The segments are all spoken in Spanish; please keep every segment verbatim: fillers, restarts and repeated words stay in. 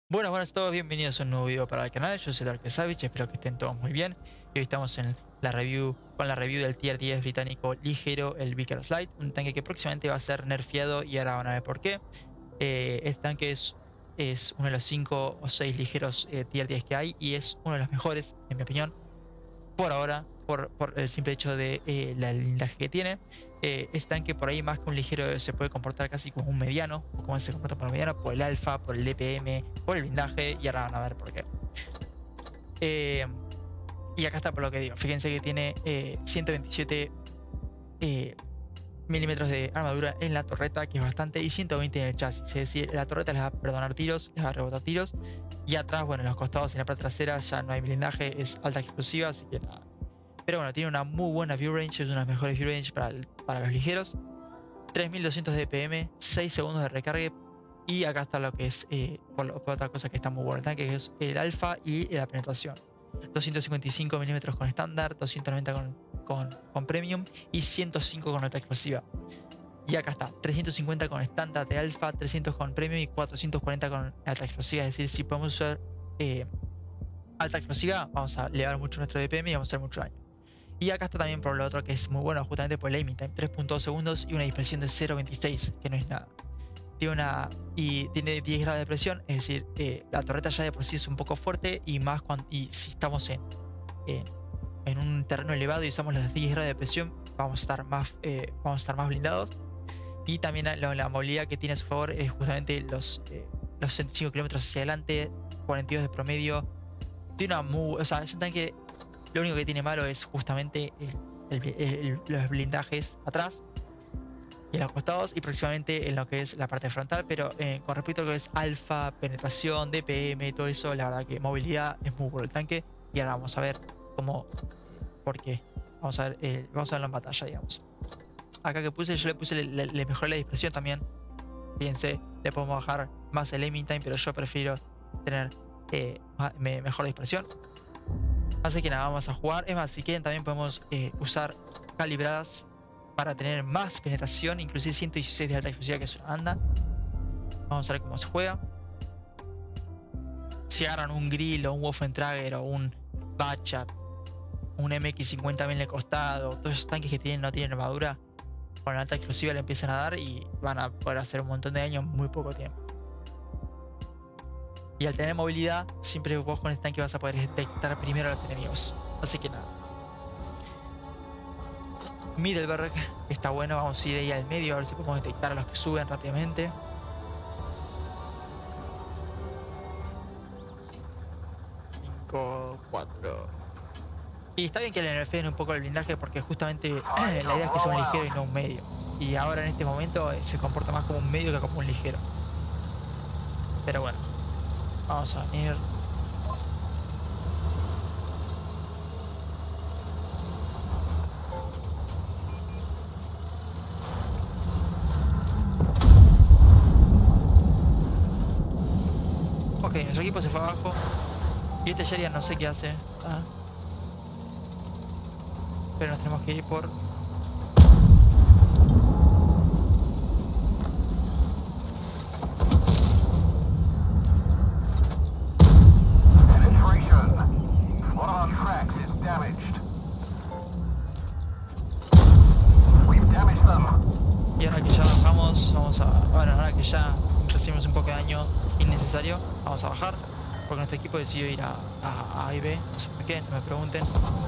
Buenas, buenas a todos, bienvenidos a un nuevo video para el canal. Yo soy Dark Savage, espero que estén todos muy bien. Y hoy estamos en la review, con la review del tier diez británico ligero, el Vickers Light, un tanque que próximamente va a ser nerfeado y ahora van a ver por qué. Eh, este tanque es, es uno de los cinco o seis ligeros eh, tier diez que hay y es uno de los mejores, en mi opinión, por ahora, por, por el simple hecho de eh, la blindaje que tiene. Eh, este tanque por ahí más que un ligero se puede comportar casi como un mediano, o como se comporta por un mediano, por el alfa, por el D P M, por el blindaje, y ahora van a ver por qué. Eh, y acá está por lo que digo, fíjense que tiene eh, ciento veintisiete eh, milímetros de armadura en la torreta, que es bastante, y ciento veinte en el chasis, es decir, la torreta les va a perdonar tiros, les va a rebotar tiros, y atrás, bueno, en los costados y en la parte trasera ya no hay blindaje, es alta explosiva, así que nada. Pero bueno, tiene una muy buena view range, es una de las mejores view range para, el, para los ligeros. tres mil doscientos de D P M, seis segundos de recarga. Y acá está lo que es, eh, por, por otra cosa que está muy bueno el tanque, que es el alfa y la penetración. doscientos cincuenta y cinco milímetros con estándar, doscientos noventa con, con, con premium y ciento cinco con alta explosiva. Y acá está, trescientos cincuenta con estándar de alfa, trescientos con premium y cuatrocientos cuarenta con alta explosiva. Es decir, si podemos usar eh, alta explosiva, vamos a elevar mucho nuestro D P M y vamos a hacer mucho daño. Y acá está también por lo otro que es muy bueno, justamente por el aiming time, tres punto dos segundos y una dispersión de cero punto veintiséis, que no es nada. Tiene una y tiene diez grados de presión, es decir, eh, la torreta ya de por sí es un poco fuerte, y más cuando, y si estamos en, en, en un terreno elevado y usamos los diez grados de presión, vamos a estar más, eh, vamos a estar más blindados. Y también la, la movilidad que tiene a su favor es justamente los, eh, los sesenta y cinco kilómetros hacia adelante, cuarenta y dos de promedio. Tiene una muy, o sea, es un tanque. Lo único que tiene malo es justamente el, el, el, los blindajes atrás y en los costados, y próximamente en lo que es la parte frontal. Pero eh, con respecto a lo que es alfa, penetración, D P M, todo eso, la verdad que movilidad es muy bueno el tanque. Y ahora vamos a ver cómo, por qué. Vamos a ver, eh, vamos a verlo en batalla, digamos. Acá que puse, yo le puse, le, le, le mejoré la dispersión también. Fíjense, le podemos bajar más el aiming time, pero yo prefiero tener eh, me, mejor dispersión. Así que nada, vamos a jugar. Es más, si quieren también podemos eh, usar calibradas para tener más penetración, inclusive ciento dieciséis de alta explosiva, que es una banda. Vamos a ver cómo se juega. Si agarran un Grill o un Wolfentrager o un Batchat, un M X cincuenta mil en el costado, todos esos tanques que tienen, no tienen armadura, con la alta explosiva le empiezan a dar y van a poder hacer un montón de daño en muy poco tiempo. Y al tener movilidad, siempre vos con este tanque vas a poder detectar primero a los enemigos. Así que nada. Middleberg está bueno, vamos a ir ahí al medio a ver si podemos detectar a los que suben rápidamente. cinco, cuatro. Y está bien que le nerfeen un poco el blindaje, porque justamente la idea es que sea un ligero y no un medio. Y ahora en este momento eh, se comporta más como un medio que como un ligero. Pero bueno, vamos a venir. Ok, nuestro equipo se fue abajo. Y este Sheridan no sé qué hace. ¿Ah? Pero nos tenemos que ir por... Y ahora que ya bajamos, vamos a... Bueno, ahora que ya recibimos un poco de daño innecesario, vamos a bajar, porque nuestro equipo decidió ir a, a, a I B, no sé por qué, no me pregunten.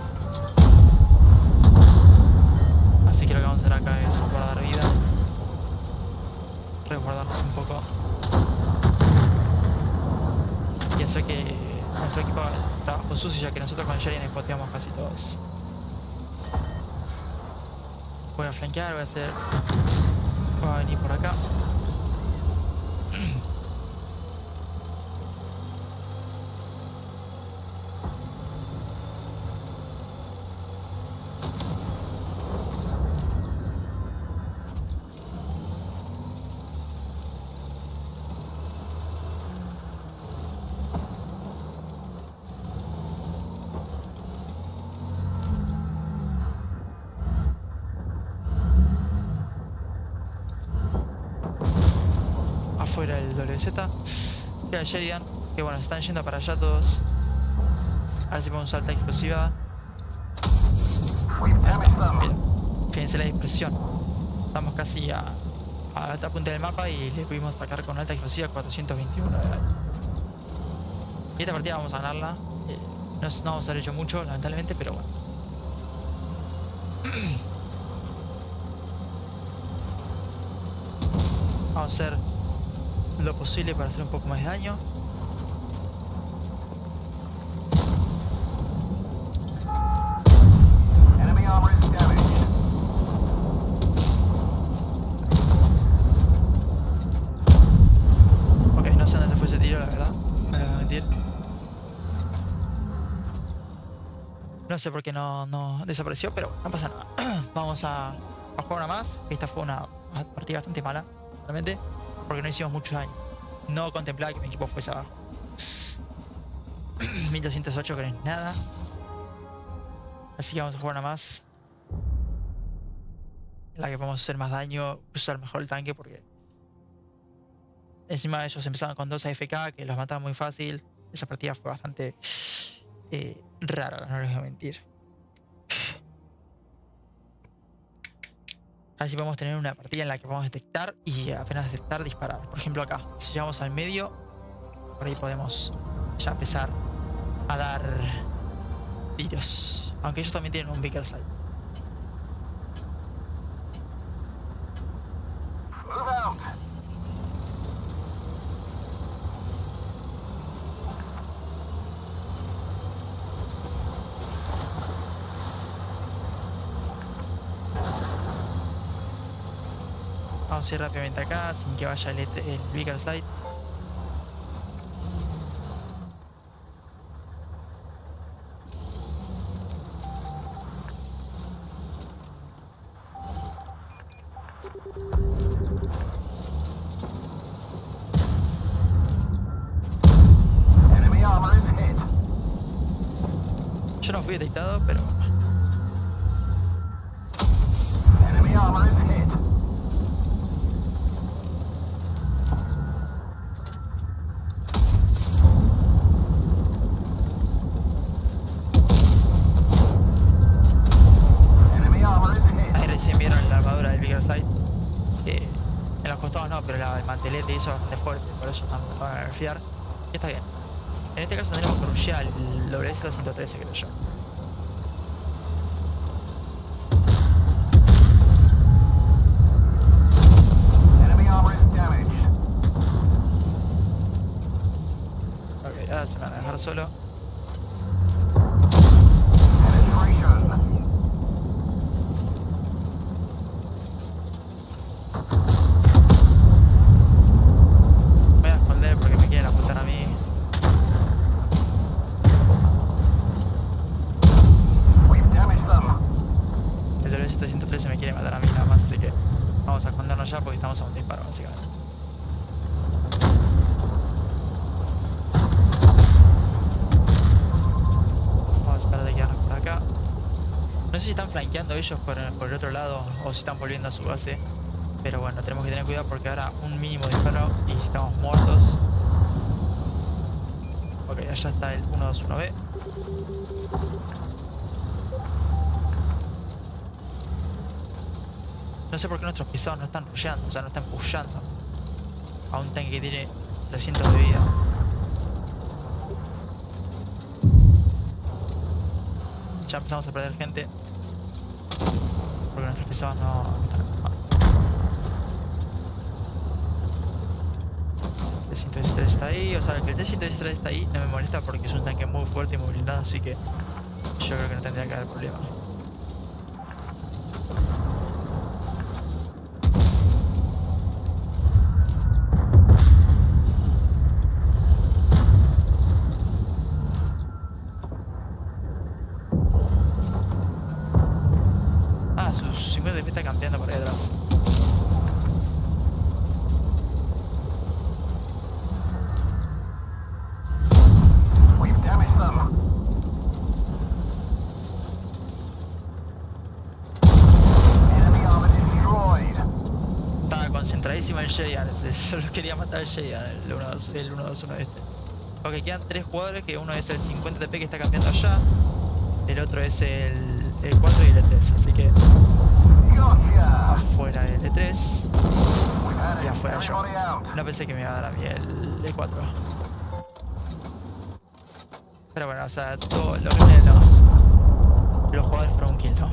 Así que lo que vamos a hacer acá es guardar vida, resguardarnos un poco y hacer que nuestro equipo haga el trabajo sucio, ya que nosotros con Sheridan spoteamos casi todos. Voy a flanquear, voy a hacer... Voy a venir por acá. Afuera el W Z. Queda Sheridan, Que bueno, están yendo para allá todos. A ver si podemos usar alta explosiva. Bien. Fíjense la dispersión. Estamos casi a, a la otra punta del mapa y le pudimos sacar con alta explosiva cuatrocientos veintiuno de daño. Y esta partida vamos a ganarla. Eh, no, no vamos a haber hecho mucho, lamentablemente, pero bueno. Vamos a hacer lo posible para hacer un poco más de daño. Ok, no sé dónde se fue ese tiro, la verdad. No les voy a mentir. No sé por qué no, no desapareció, pero no pasa nada. Vamos a, a jugar una más. Esta fue una partida bastante mala, realmente, porque no hicimos mucho daño. No contemplaba que mi equipo fuese abajo. mil doscientos ocho, que no es nada. Así que vamos a jugar una más, en la que podemos hacer más daño, usar mejor el tanque, porque encima ellos empezaron con dos A F K que los mataban muy fácil. Esa partida fue bastante eh, rara, no les voy a mentir. Así podemos tener una partida en la que podemos detectar y apenas detectar, disparar. Por ejemplo acá, si llegamos al medio, por ahí podemos ya empezar a dar tiros. Aunque ellos también tienen un Vickers Slide. Vamos a ir rápidamente acá sin que vaya el, el Vickers Slide. Yo no fui detectado, pero ahí recién vieron la armadura del Vickers Slide. Eh, en los costados no, pero la, el mantelete hizo bastante fuerte, por eso también lo van a nerfear. Y está bien. En este caso tendremos que rushear el W S ciento trece, creo yo. Ok, ahora se me van a dejar solo. Voy a esconder porque me quieren apuntar a mí. El W S ciento trece me quiere matar a mí nada más, así que vamos a escondernos ya porque estamos a un disparo, básicamente. Vamos a tratar de quedarnos por acá. No sé si están flanqueando ellos por, por el otro lado o si están volviendo a su base. Pero bueno, tenemos que tener cuidado porque ahora un mínimo disparo y estamos muertos. Ok, allá está el uno dos uno B. No sé por qué nuestros pisados no están rusheando, o sea, no están pushando a un tanque que tiene trescientos de vida. Ya empezamos a perder gente porque nuestros pisados no, no están. El T ciento dieciséis está ahí, o sea, que el T ciento dieciséis está ahí no me molesta porque es un tanque muy fuerte y muy blindado, así que yo creo que no tendría que haber problema. Ah, sus cincuenta de F está campeando por ahí atrás. Estaba concentradísimo el Sheridan ese. Yo lo quería matar el Sheridan, el uno dos uno este. Ok, quedan tres jugadores, que uno es el cincuenta T P que está cambiando allá. El otro es el E cuatro y el E tres, así que afuera el E tres y afuera yo. No pensé que me iba a dar a mí el E cuatro. Pero bueno, o sea, todo lo que tienen los, los jugadores por un kill, ¿no?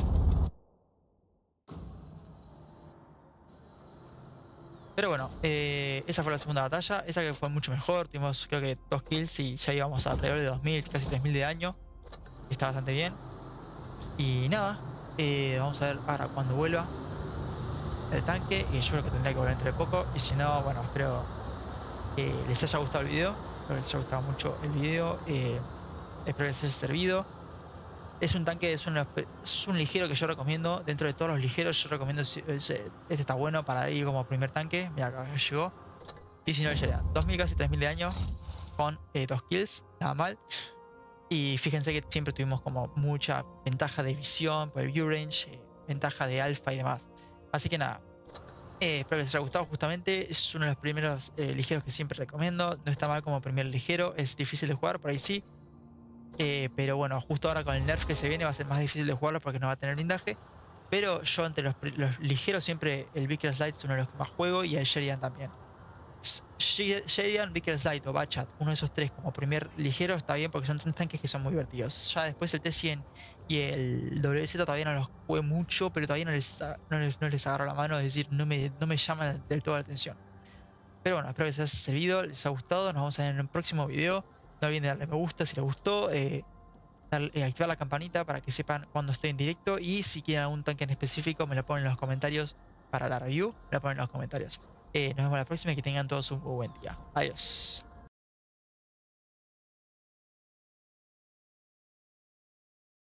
Pero bueno, eh, esa fue la segunda batalla, esa que fue mucho mejor, tuvimos creo que dos kills y ya íbamos alrededor de dos mil, casi tres mil de daño. Está bastante bien. Y nada, eh, vamos a ver ahora cuando vuelva el tanque, y yo creo que tendrá que volver dentro de poco. Y si no, bueno, espero que les haya gustado el video, espero que les haya gustado mucho el video, eh, espero que les haya servido. Es un tanque, es un, es un ligero que yo recomiendo. Dentro de todos los ligeros, yo recomiendo. Este está bueno para ir como primer tanque. Mira, acá llegó. diecinueve ya, dos mil casi tres mil de daño con eh, dos kills, nada mal. Y fíjense que siempre tuvimos como mucha ventaja de visión por el view range, eh, ventaja de alfa y demás. Así que nada, eh, espero que les haya gustado. Justamente es uno de los primeros eh, ligeros que siempre recomiendo. No está mal como primer ligero, es difícil de jugar, por ahí sí. Eh, pero bueno, justo ahora con el nerf que se viene va a ser más difícil de jugarlo porque no va a tener blindaje. Pero yo entre los, los ligeros siempre el Vickers Light es uno de los que más juego, y el Sheridan también. Sheridan, Vickers Light o Bachat, uno de esos tres como primer ligero está bien porque son tres tanques que son muy divertidos. Ya después el T cien y el W Z todavía no los jugué mucho, pero todavía no les, no les, no les agarro la mano, es decir, no me, no me llaman del todo la atención. Pero bueno, espero que les haya servido, les haya gustado. Nos vamos a ver en un próximo video. No olviden darle me gusta si les gustó, eh, darle, eh, activar la campanita para que sepan cuando estoy en directo, y si quieren algún tanque en específico me lo ponen en los comentarios para la review, me lo ponen en los comentarios. Eh, nos vemos la próxima y que tengan todos un muy buen día. Adiós.